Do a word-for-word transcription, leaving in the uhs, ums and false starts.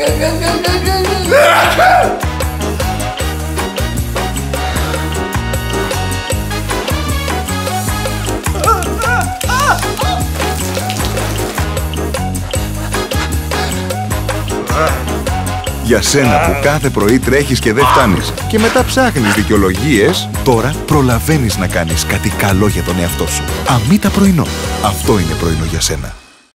Για σένα που κάθε πρωί τρέχεις και δεν φτάνεις και μετά ψάχνεις δικαιολογίες, τώρα προλαβαίνεις να κάνεις κάτι καλό για τον εαυτό σου. Αμίτα πρωινό. Αυτό είναι πρωινό για σένα.